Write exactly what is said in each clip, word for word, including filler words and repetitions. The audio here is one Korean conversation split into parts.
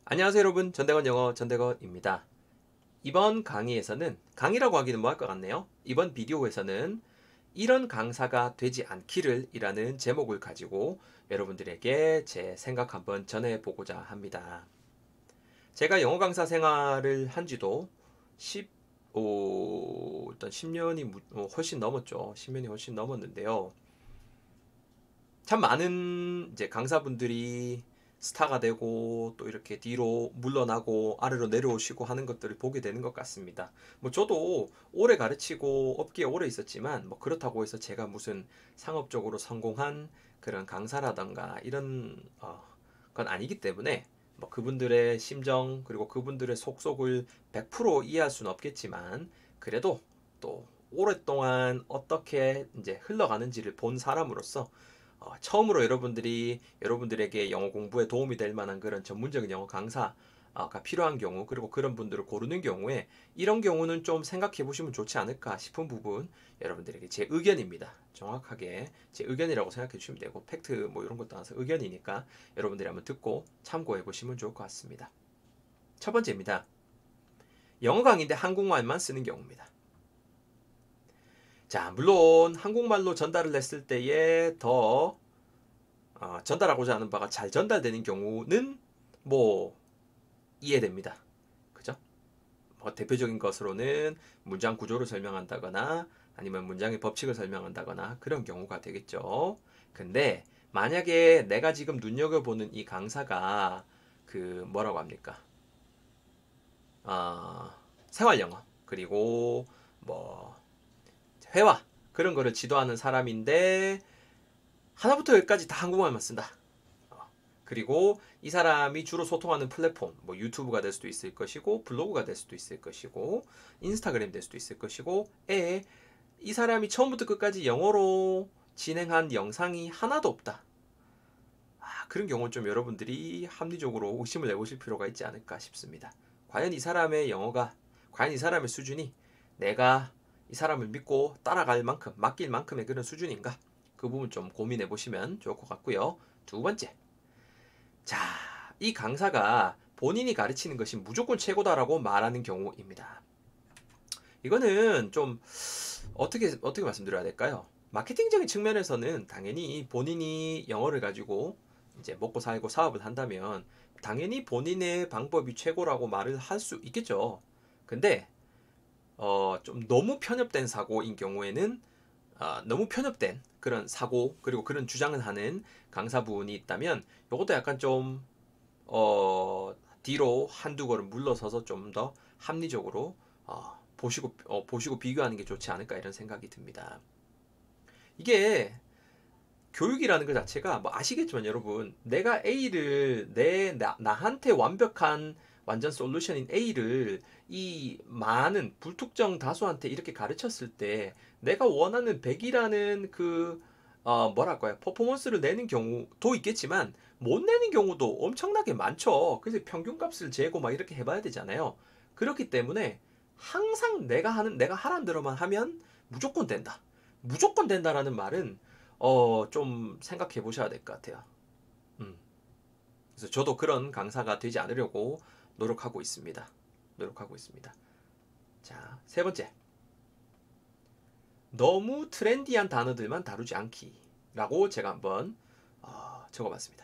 안녕하세요 여러분, 전대건 영어 전대건입니다. 이번 강의에서는, 강의라고 하기는 뭐할 것 같네요. 이번 비디오에서는 이런 강사가 되지 않기를 이라는 제목을 가지고 여러분들에게 제 생각 한번 전해보고자 합니다. 제가 영어 강사 생활을 한 지도 십오, 일단 십 년이 훨씬 넘었죠. 십 년이 훨씬 넘었는데요. 참 많은 이제 강사분들이 스타가 되고 또 이렇게 뒤로 물러나고 아래로 내려오시고 하는 것들을 보게 되는 것 같습니다. 뭐 저도 오래 가르치고 업계에 오래 있었지만 뭐 그렇다고 해서 제가 무슨 상업적으로 성공한 그런 강사라던가 이런 어, 건 아니기 때문에 뭐 그분들의 심정 그리고 그분들의 속속을 백 퍼센트 이해할 수는 없겠지만 그래도 또 오랫동안 어떻게 이제 흘러가는지를 본 사람으로서 어, 처음으로 여러분들이 여러분들에게 영어 공부에 도움이 될 만한 그런 전문적인 영어 강사가 필요한 경우 그리고 그런 분들을 고르는 경우에 이런 경우는 좀 생각해 보시면 좋지 않을까 싶은 부분 여러분들에게 제 의견입니다. 정확하게 제 의견이라고 생각해 주시면 되고 팩트 뭐 이런 것도 아니서 의견이니까 여러분들이 한번 듣고 참고해 보시면 좋을 것 같습니다. 첫 번째입니다. 영어 강의인데 한국말만 쓰는 경우입니다. 자, 물론 한국말로 전달을 했을 때에 더 어, 전달하고자 하는 바가 잘 전달되는 경우는 뭐 이해됩니다. 그죠? 뭐 대표적인 것으로는 문장 구조를 설명한다거나 아니면 문장의 법칙을 설명한다거나 그런 경우가 되겠죠. 근데 만약에 내가 지금 눈여겨보는 이 강사가 그 뭐라고 합니까? 어, 생활 영어 그리고 뭐 회화 그런 거를 지도하는 사람인데 하나부터 열까지 다 한국말만 쓴다. 어, 그리고 이 사람이 주로 소통하는 플랫폼, 뭐 유튜브가 될 수도 있을 것이고, 블로그가 될 수도 있을 것이고, 인스타그램 될 수도 있을 것이고, 에, 이 사람이 처음부터 끝까지 영어로 진행한 영상이 하나도 없다. 아, 그런 경우는 좀 여러분들이 합리적으로 의심을 내보실 필요가 있지 않을까 싶습니다. 과연 이 사람의 영어가, 과연 이 사람의 수준이 내가 이 사람을 믿고 따라갈 만큼, 맡길 만큼의 그런 수준인가? 그 부분 좀 고민해 보시면 좋을 것 같고요. 두 번째. 자, 이 강사가 본인이 가르치는 것이 무조건 최고다라고 말하는 경우입니다. 이거는 좀 어떻게 어떻게 말씀드려야 될까요? 마케팅적인 측면에서는 당연히 본인이 영어를 가지고 이제 먹고 살고 사업을 한다면 당연히 본인의 방법이 최고라고 말을 할 수 있겠죠. 근데 어, 좀 너무 편협된 사고인 경우에는 아, 너무 편협된 그런 사고 그리고 그런 주장을 하는 강사분이 있다면 이것도 약간 좀 어, 뒤로 한두 걸음 물러서서 좀 더 합리적으로 어, 보시고 어, 보시고 비교하는 게 좋지 않을까 이런 생각이 듭니다. 이게 교육이라는 것 자체가 뭐 아시겠지만 여러분 내가 A를 내 나, 나한테 완벽한 완전 솔루션인 A를 이 많은 불특정 다수한테 이렇게 가르쳤을 때 내가 원하는 백이라는 그 어, 뭐랄까요 퍼포먼스를 내는 경우도 있겠지만 못 내는 경우도 엄청나게 많죠. 그래서 평균값을 재고 막 이렇게 해봐야 되잖아요. 그렇기 때문에 항상 내가 하는 내가 하란 대로만 하면 무조건 된다. 무조건 된다라는 말은 어, 좀 생각해 보셔야 될 것 같아요. 음. 그래서 저도 그런 강사가 되지 않으려고 노력하고 있습니다. 노력하고 있습니다. 자, 세 번째. 너무 트렌디한 단어들만 다루지 않기라고 제가 한번 어, 적어봤습니다.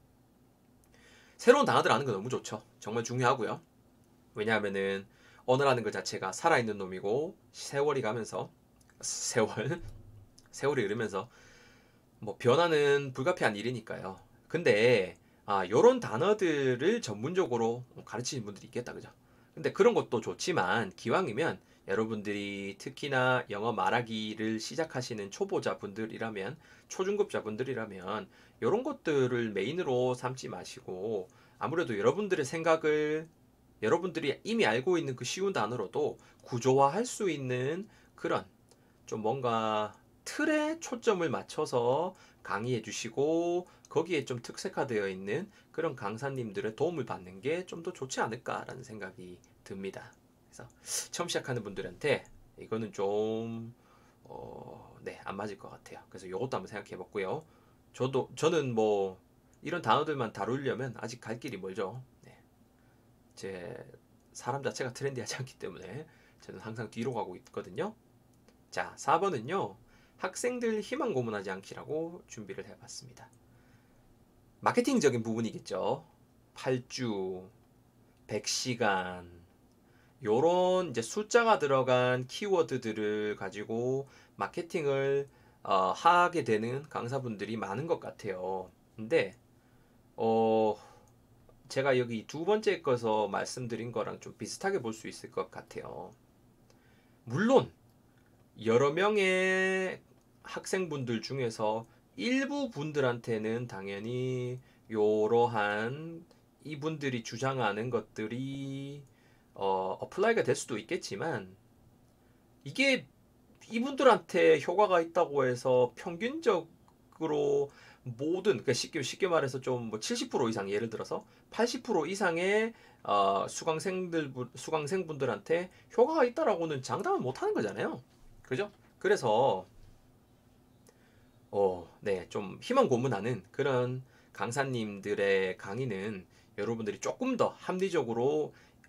새로운 단어들 아는 거 너무 좋죠. 정말 중요하고요. 왜냐하면은 언어라는 것 자체가 살아있는 놈이고 세월이 가면서 세월 세월이 흐르면서 뭐 변화는 불가피한 일이니까요. 근데 아, 요런 단어들을 전문적으로 가르치는 분들이 있겠다, 그죠? 근데 그런 것도 좋지만 기왕이면 여러분들이 특히나 영어 말하기를 시작하시는 초보자분들이라면 초중급자분들이라면 요런 것들을 메인으로 삼지 마시고 아무래도 여러분들의 생각을 여러분들이 이미 알고 있는 그 쉬운 단어로도 구조화할 수 있는 그런 좀 뭔가 틀에 초점을 맞춰서 강의해 주시고 거기에 좀 특색화되어 있는 그런 강사님들의 도움을 받는 게 좀 더 좋지 않을까라는 생각이 듭니다. 그래서 처음 시작하는 분들한테 이거는 좀 어, 네, 안 맞을 것 같아요. 그래서 이것도 한번 생각해 봤고요. 저도 저는 뭐 이런 단어들만 다루려면 아직 갈 길이 멀죠. 네. 제 사람 자체가 트렌디하지 않기 때문에 저는 항상 뒤로 가고 있거든요. 자, 사 번은요. 학생들 희망 고문하지 않기라고 준비를 해봤습니다. 마케팅적인 부분이겠죠. 팔 주, 백 시간 요런 이제 숫자가 들어간 키워드들을 가지고 마케팅을 어, 하게 되는 강사분들이 많은 것 같아요. 근데 어, 제가 여기 두 번째 거서 말씀드린 거랑 좀 비슷하게 볼 수 있을 것 같아요. 물론 여러 명의 학생분들 중에서 일부 분들한테는 당연히 요러한 이분들이 주장하는 것들이 어, 어플라이가 될 수도 있겠지만 이게 이분들한테 효과가 있다고 해서 평균적으로 모든 그러니까 쉽게 쉽게 말해서 좀 뭐 칠십 퍼센트 이상 예를 들어서 팔십 퍼센트 이상의 어, 수강생들 수강생분들한테 효과가 있다라고는 장담을 못 하는 거잖아요. 그죠? 그래서 어, 네, 좀 희망 고문하는 그런 강사님들의 강의는 여러분들이 조금 더 합리적으로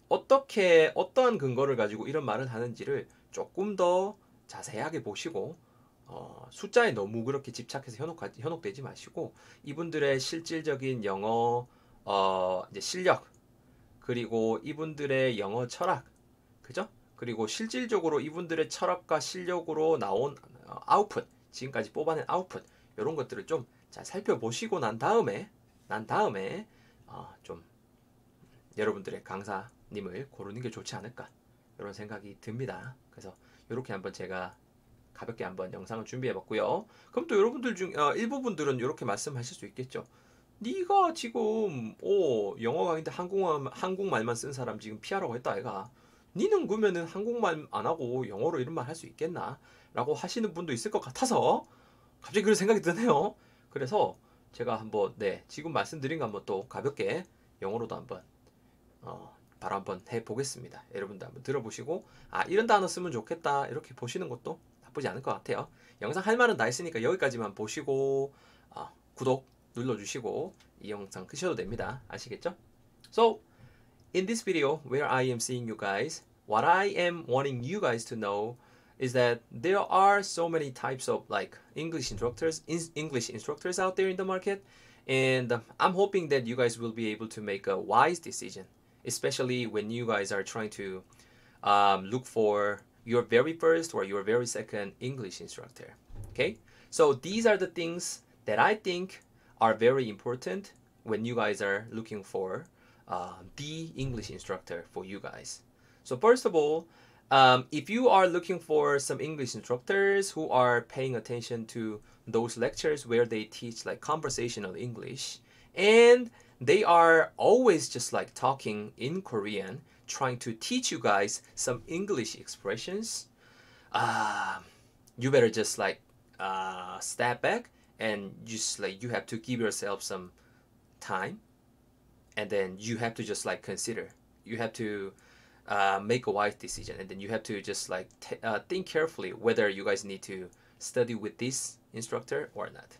어떻게 어떠한 근거를 가지고 이런 말을 하는지를 조금 더 자세하게 보시고 어, 숫자에 너무 그렇게 집착해서 현혹, 현혹되지 마시고 이분들의 실질적인 영어 어, 이제 실력 그리고 이분들의 영어 철학 그죠? 그리고 실질적으로 이분들의 철학과 실력으로 나온 어, 아웃풋 지금까지 뽑아낸 아웃풋 이런 것들을 좀 잘 살펴보시고 난 다음에 난 다음에 어, 좀 여러분들의 강사님을 고르는 게 좋지 않을까 이런 생각이 듭니다. 그래서 이렇게 한번 제가 가볍게 한번 영상을 준비해봤고요. 그럼 또 여러분들 중 어, 일부분들은 이렇게 말씀하실 수 있겠죠. 네가 지금 어, 영어 강의인데 한국말, 한국말만 쓴 사람 지금 피하라고 했다 아이가. 니는 그러면은 한국말 안 하고 영어로 이런 말 할 수 있겠나? 라고 하시는 분도 있을 것 같아서 갑자기 그런 생각이 드네요. 그래서 제가 한번 네 지금 말씀드린 거 한번 또 가볍게 영어로도 한번 어, 바로 한번 해보겠습니다. 여러분도 한번 들어보시고 아 이런 단어 쓰면 좋겠다 이렇게 보시는 것도 나쁘지 않을 것 같아요. 영상 할 말은 다 했으니까 여기까지만 보시고 어, 구독 눌러주시고 이 영상 끄셔도 됩니다. 아시겠죠? So in this video where I am seeing you guys, what I am wanting you guys to know is that there are so many types of like English instructors, English instructors out there in the market, and I'm hoping that you guys will be able to make a wise decision, especially when you guys are trying to um, look for your very first or your very second English instructor. Okay, so these are the things that I think are very important when you guys are looking for uh, the English instructor for you guys. So first of all, um, if you are looking for some English instructors who are paying attention to those lectures where they teach like conversational English and they are always just like talking in Korean, trying to teach you guys some English expressions, uh, you better just like uh, step back and just like you have to give yourself some time and then you have to just like consider you have to uh, make a wise decision and then you have to just like t- uh, think carefully whether you guys need to study with this instructor or not.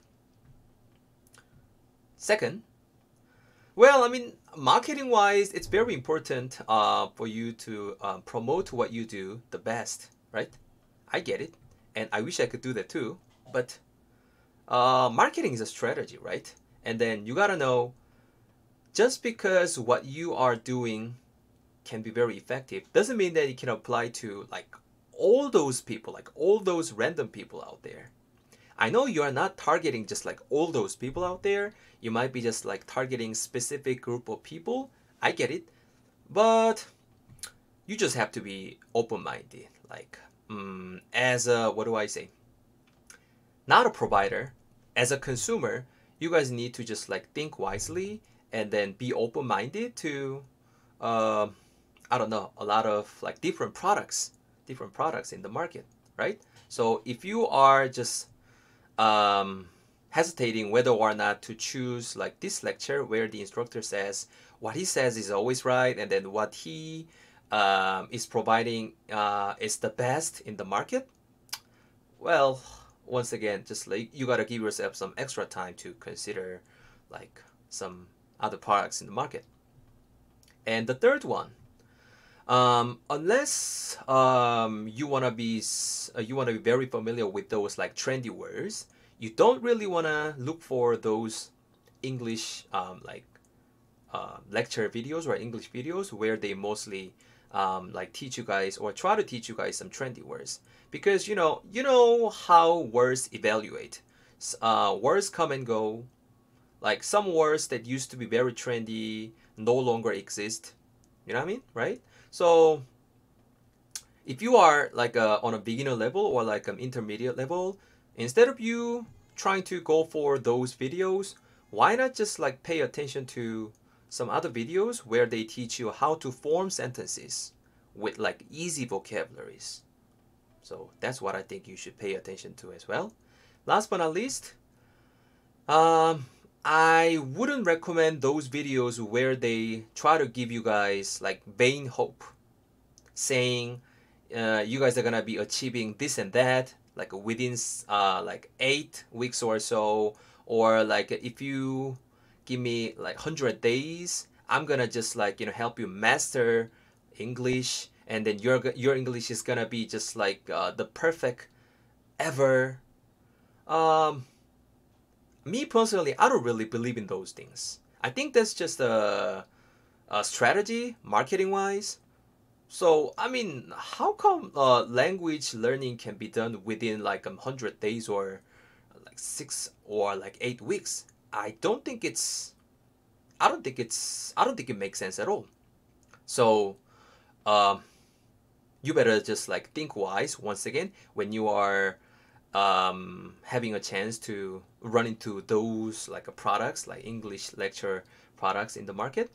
Second, well, I mean, marketing wise, it's very important uh, for you to uh, promote what you do the best, right? I get it, and I wish I could do that too, but uh, marketing is a strategy, right? And then you gotta know just because what you are doing can be very effective doesn't mean that it can apply to like all those people, like all those random people out there. I know you are not targeting just like all those people out there. You might be just like targeting specific group of people. I get it. But you just have to be open-minded. Like um, as a, what do I say? Not a provider, as a consumer, you guys need to just like think wisely and then be open-minded to uh, I don't know, a lot of like different products, different products in the market, right? So if you are just um, hesitating whether or not to choose like this lecture where the instructor says what he says is always right and then what he um, is providing uh, is the best in the market, well, once again, just like you gotta give yourself some extra time to consider like some other products in the market. And the third one, um, unless um, you wanna be s- uh, you wanna be very familiar with those like trendy words, you don't really wanna look for those English um, like uh, lecture videos or English videos where they mostly um, like teach you guys or try to teach you guys some trendy words, because you know you know how words evaluate. S- Uh, words come and go. Like some words that used to be very trendy no longer exist. You know what I mean, right? So if you are like a, on a beginner level or like an intermediate level, instead of you trying to go for those videos, why not just like pay attention to some other videos where they teach you how to form sentences with like easy vocabularies. So that's what I think you should pay attention to as well. Last but not least, um, I wouldn't recommend those videos where they try to give you guys like vain hope, saying uh, you guys are gonna be achieving this and that like within uh, like eight weeks or so, or like if you give me like one hundred days, I'm gonna just like you know help you master English, and then your your English is gonna be just like uh, the perfect ever. um Me personally, I don't really believe in those things. I think that's just a, a strategy marketing wise. So, I mean, how come uh, language learning can be done within like a hundred days or like six or like eight weeks? I don't think it's. I don't think it's. I don't think it makes sense at all. So, um, you better just like think wise once again when you are um, having a chance to run into those like uh, products like English lecture products in the market.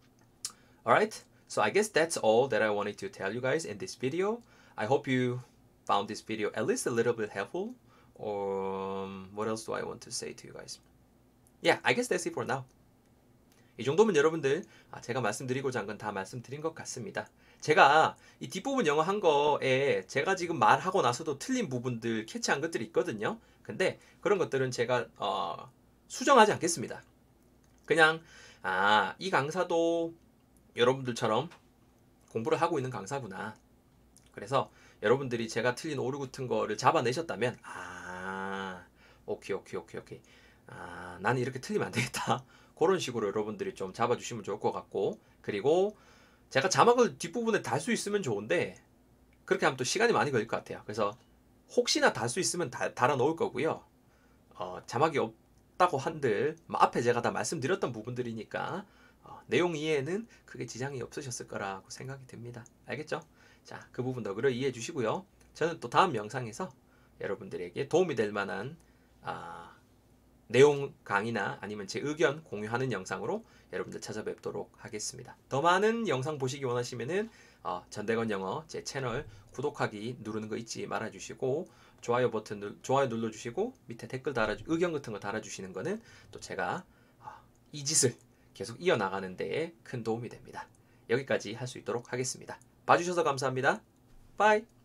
All right, so I guess that's all that I wanted to tell you guys in this video. I hope you found this video at least a little bit helpful. Or um, what else do I want to say to you guys? Yeah, I guess that's it for now. 이 정도면 여러분들 제가 말씀드리고자 한 건 다 말씀드린 것 같습니다. 제가 이 뒷부분 영어 한 거에 제가 지금 말하고 나서도 틀린 부분들 캐치한 것들이 있거든요. 근데 그런 것들은 제가 어, 수정하지 않겠습니다. 그냥 아, 이 강사도 여러분들처럼 공부를 하고 있는 강사구나. 그래서 여러분들이 제가 틀린 오류 같은 거를 잡아내셨다면 아, 오케이 오케이 오케이 오케이. 아, 나는 이렇게 틀리면 안 되겠다. 그런 식으로 여러분들이 좀 잡아주시면 좋을 것 같고, 그리고 제가 자막을 뒷부분에 달 수 있으면 좋은데 그렇게 하면 또 시간이 많이 걸릴 것 같아요. 그래서 혹시나 달 수 있으면 다, 달아 놓을 거고요. 어, 자막이 없다고 한들 뭐 앞에 제가 다 말씀드렸던 부분들이니까 어, 내용 이해에는 크게 지장이 없으셨을 거라고 생각이 듭니다. 알겠죠? 자, 그 부분 너그러 이해해 주시고요. 저는 또 다음 영상에서 여러분들에게 도움이 될 만한 아, 내용 강의나 아니면 제 의견 공유하는 영상으로 여러분들 찾아뵙도록 하겠습니다. 더 많은 영상 보시기 원하시면은 어, 전대건 영어 제 채널 구독하기 누르는 거 잊지 말아주시고, 좋아요 버튼 눌, 좋아요 눌러주시고 밑에 댓글 달아 의견 같은 거 달아주시는 거는 또 제가 어, 이 짓을 계속 이어나가는 데에 큰 도움이 됩니다. 여기까지 할 수 있도록 하겠습니다. 봐주셔서 감사합니다. 빠이.